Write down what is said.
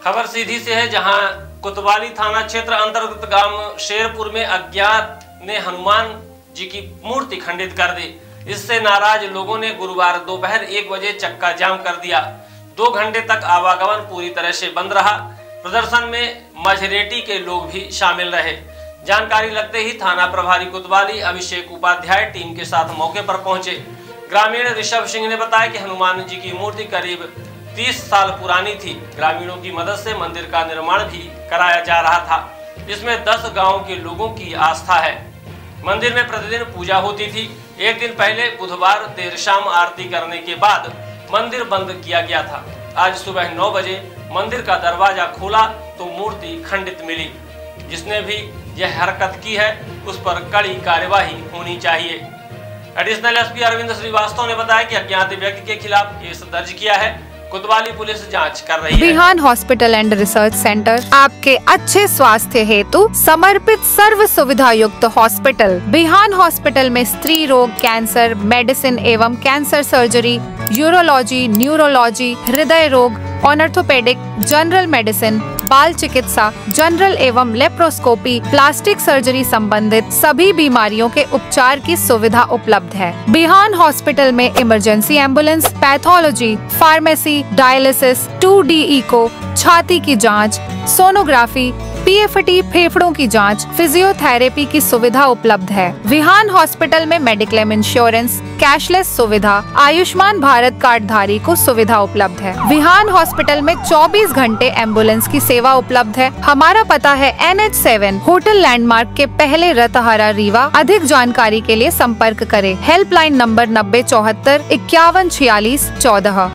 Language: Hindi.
खबर सीधी से है, जहां कोतवाली थाना क्षेत्र अंतर्गत गांव शेरपुर में अज्ञात ने हनुमान जी की मूर्ति खंडित कर दी। इससे नाराज लोगों ने गुरुवार दोपहर 1 बजे चक्का जाम कर दिया। 2 घंटे तक आवागमन पूरी तरह से बंद रहा। प्रदर्शन में मझरेटी के लोग भी शामिल रहे। जानकारी लगते ही थाना प्रभारी कोतवाली अभिषेक उपाध्याय टीम के साथ मौके पर पहुंचे। ग्रामीण ऋषभ सिंह ने बताया कि हनुमान जी की मूर्ति करीब 30 साल पुरानी थी। ग्रामीणों की मदद से मंदिर का निर्माण भी कराया जा रहा था। इसमें 10 गांवों के लोगों की आस्था है। मंदिर में प्रतिदिन पूजा होती थी। एक दिन पहले बुधवार देर शाम आरती करने के बाद मंदिर बंद किया गया था। आज सुबह 9 बजे मंदिर का दरवाजा खोला तो मूर्ति खंडित मिली। जिसने भी यह हरकत की है उस पर कड़ी कार्यवाही होनी चाहिए। एडिशनल एसपी अरविंद श्रीवास्तव ने बताया कि अज्ञात व्यक्ति के खिलाफ केस दर्ज किया है। कोतवाली पुलिस जांच कर रही है। Bihan hospital and research centre आपके अच्छे स्वास्थ्य हेतु समर्पित सर्व सुविधा युक्त हॉस्पिटल। बिहान हॉस्पिटल में स्त्री रोग, कैंसर, मेडिसिन एवं कैंसर सर्जरी, यूरोलॉजी, न्यूरोलॉजी, हृदय रोग, ऑर्थोपेडिक, जनरल मेडिसिन, बाल चिकित्सा, जनरल एवं लेप्रोस्कोपी, प्लास्टिक सर्जरी संबंधित सभी बीमारियों के उपचार की सुविधा उपलब्ध है। बिहान हॉस्पिटल में emergency ambulance, pathology, pharmacy, dialysis, 2D echo, छाती की जांच, सोनोग्राफी, PFT फेफड़ों की जांच, फिजियोथेरेपी की सुविधा उपलब्ध है। विहान हॉस्पिटल में मेडिक्लेम इंश्योरेंस, कैशलेस सुविधा, आयुष्मान भारत कार्ड धारी को सुविधा उपलब्ध है। विहान हॉस्पिटल में 24 घंटे एम्बुलेंस की सेवा उपलब्ध है। हमारा पता है NH7 होटल लैंडमार्क के पहले रतहरा रीवा। अधिक जानकारी के लिए संपर्क करें। Helpline number 9074 5146 14।